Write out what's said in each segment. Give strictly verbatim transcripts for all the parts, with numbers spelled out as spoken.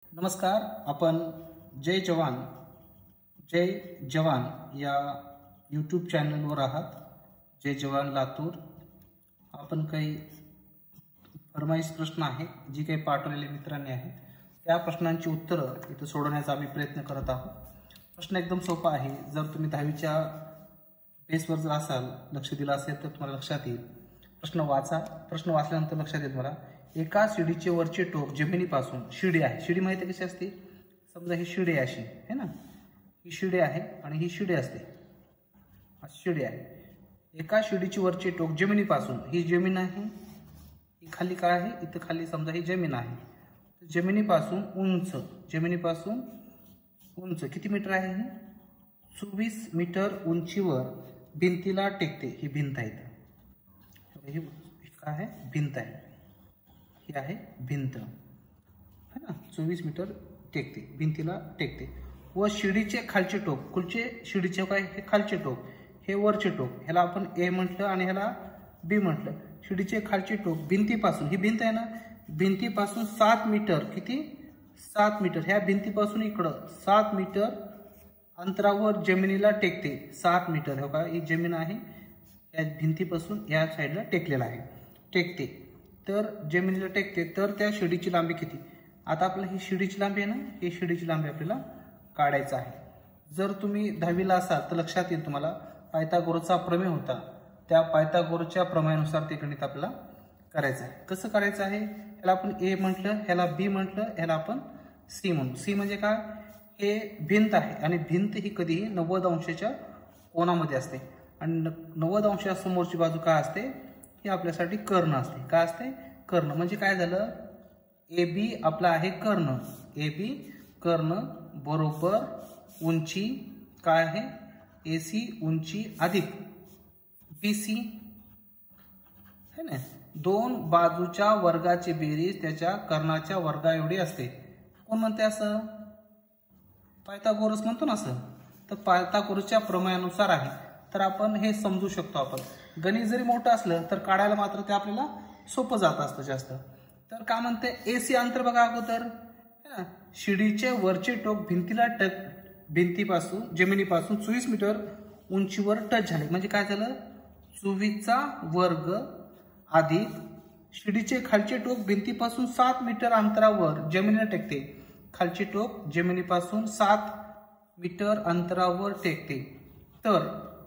नमस्कार. आपण जय जवान जय जवान या यूट्यूब चॅनलवर आहात. जय जवान लातूर. आपण काही फरमाईश प्रश्न आहेत जी काही पाठवलेले मित्रांनी आहेत त्या प्रश्नांची उत्तरं इथे सोडवण्याचा आम्ही प्रयत्न करत आहोत. प्रश्न एकदम सोपा आहे. जर तुम्ही दहावीच्या बेसवर जर असाल, लक्ष दिलं असेल तर तुम्हाला लक्षात येईल. प्रश्न वाचा. प्रश्न वाचल्यानंतर लक्षात येईल मला. एका शिडीचे वरचे टोक जमिनीपासून, शिडी आहे, शिडी माहिती कशी असते, समजा ही शिडी आहे अशी है ना, ही शिडी आहे आणि ही शिडी असते, शिडी आहे. एका शिडीचे वरचे टोक जमिनीपासून, ही जमीन आहे, ही खाली काय आहे, इथं खाली समजा ही जमीन आहे, जमिनीपासून उंच, जमिनीपासून उंच किती मीटर आहे, ही चोवीस मीटर उंचीवर भिंतीला टेकते. ही भिंत आहे, ही काय आहे, भिंत आहे, ही आहे भिंत है ना, चोवीस मीटर टेकते, भिंतीला टेकते. व शिडीचे खालचे टोक, कुलचे शिडीचे काय, हे खालचे टोक, हे वरचे टोक, ह्याला आपण ए म्हटलं आणि ह्याला बी म्हटलं. शिडीचे खालचे टोक भिंतीपासून, ही भिंत आहे ना, भिंतीपासून सात मीटर, किती, सात मीटर, ह्या भिंतीपासून इकडं सात मीटर अंतरावर जमिनीला टेकते. सात मीटर, हो का, ही जमीन आहे, या भिंतीपासून या साईडला टेकलेला आहे, टेकते. तर जमिनीला टेकते, तर त्या शिडीची लांबी किती. आता आपल्याला ही शिडीची लांबी आहे ना, ही शिडीची लांबी आपल्याला काढायचं आहे. जर तुम्ही दहावीला असाल तर लक्षात येईल तुम्हाला, पायथागोरसचा प्रमेय होता, त्या पायथागोरसच्या प्रमेयानुसार ते गणित आपल्याला करायचं आहे. कसं करायचं आहे, ह्याला आपण ए म्हटलं, ह्याला बी म्हटलं, ह्याला आपण सी म्हणू. सी म्हणजे काय, हे भिंत आहे आणि भिंत ही कधीही नव्वद अंशाच्या कोनामध्ये असते आणि नव्वद अंशासमोरची बाजू काय असते, ही आपल्यासाठी कर्ण असते. काय असते, कर्ण. म्हणजे काय झालं, ए बी आपला आहे कर्ण, ए बी कर्ण बरोबर उंची काय आहे, ए सी उंची अधिक बी सी है ना, दोन बाजूच्या वर्गाची बेरीज त्याच्या कर्णाच्या वर्गा एवढी असते. कोण म्हणते असं, पायथागोरस म्हणतो ना असं. तर पायथागोरसच्या प्रमेयानुसार आहे, तर आपण हे समजू शकतो. आपण गणित जरी मोठं असलं तर काढायला मात्र ते आपल्याला सोपं जात असतं जास्त. तर काय म्हणते, एसी अंतर बघा अगोदर, शिडीचे वरचे टोक भिंतीला टच, भिंतीपासून जमिनीपासून चोवीस मीटर उंचीवर टच झाले. म्हणजे काय झालं, चोवीसचा वर्ग अधिक शिडीचे खालचे टोक भिंतीपासून सात मीटर अंतरावर जमिनीला टेकते. खालचे टोक जमिनीपासून सात मीटर अंतरावर टेकते. तर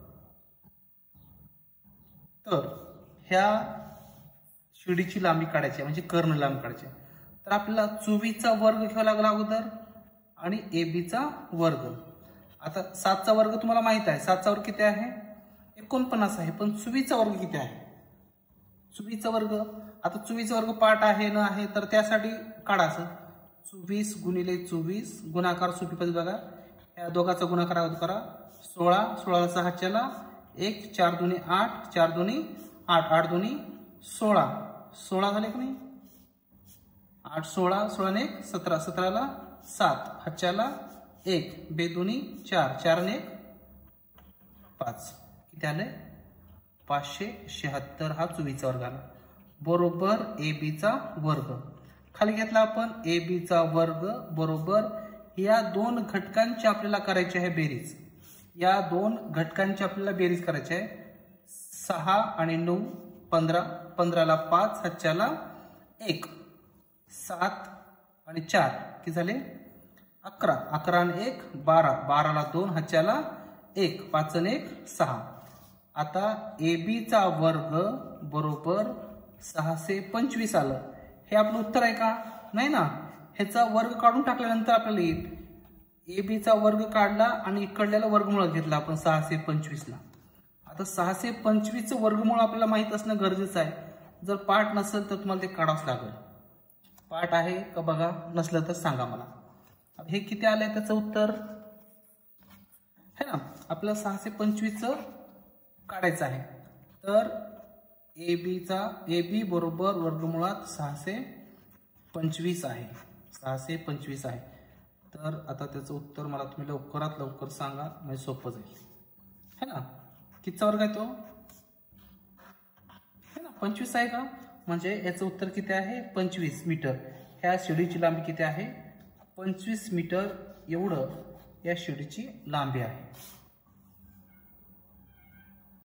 तर ह्या शिडीची लांबी काढायची, म्हणजे कर्ण लांबी काढायची. तर आपल्याला चोवीसचा वर्ग घ्यावा लागला अगोदर आणि ए बीचा वर्ग. आता सातचा वर्ग तुम्हाला माहित आहे, सातचा वर्ग किती आहे, एकोणपन्नास आहे. पण चोवीसचा वर्ग किती आहे, चोवीसचा वर्ग, आता चोवीसचा वर्ग पाठ आहे ना आहे, तर त्यासाठी काढायचं. चोवीस गुणिले चोवीस, गुणाकार सोपी पद्धत बघा, या दोघांचा गुणाकार करा, सोळा, सोळा सहाच्याला एक, चार दोन्ही आठ, चार दोन्ही आठ, आठ दोन्ही सोळा, सोळा झाले की नाही, आठ सोळा, सोळा एक सतरा, सतराला सात, हातच्याला एक, बे दोन्ही चार, चार ने एक पाच, किती आले, पाचशे शहात्तर. हा चोवीसचा वर्ग आला बरोबर ए बीचा वर्ग. खाली घेतला आपण ए बीचा वर्ग बरोबर या दोन घटकांची आपल्याला करायची आहे बेरीज. या दोन घटकांची आपल्याला बेरीज करायची आहे. सहा आणि नऊ पंधरा, पंधराला पाच, हातच्याला एक, सात आणि चार किती झाले, अकरा, अकरा आणि एक बारा, बाराला दोन, हातच्याला एक, पाच आणि एक सहा. आता ए बीचा वर्ग बरोबर सहाशे पंचवीस आलं. हे आपलं उत्तर आहे का, नाही ना. ह्याचा वर्ग काढून टाकल्यानंतर आपल्याला येईल, ए बीचा वर्ग काढला आणि इकडल्याला वर्गमूळ घेतला आपण सहाशे पंचवीस ला. आता सहाशे पंचवीसचं वर्गमूळ आपल्याला माहित असणं गरजेचं आहे. जर पाठ नसेल तर तुम्हाला ते काढावंच लागेल. पाठ आहे का बघा, नसलं तर सांगा मला. हे किती आलंय त्याचं उत्तर है ना, आपल्याला सहाशे पंचवीसचं काढायचं आहे. तर ए बीचा ए बी बरोबर वर्गमुळात सहाशे पंचवीस आहे, सहाशे पंचवीस आहे. तर आता त्याचं उत्तर मला तुम्ही लवकरात लवकर सांगा, म्हणजे सोपं जाईल है ना. कितीचा वर्ग आहे तो, है ना, पंचवीस आहे का, म्हणजे याचं उत्तर किती आहे, पंचवीस मीटर. ह्या शिडीची लांबी किती आहे, पंचवीस मीटर एवढं या शिडीची लांबी आहे।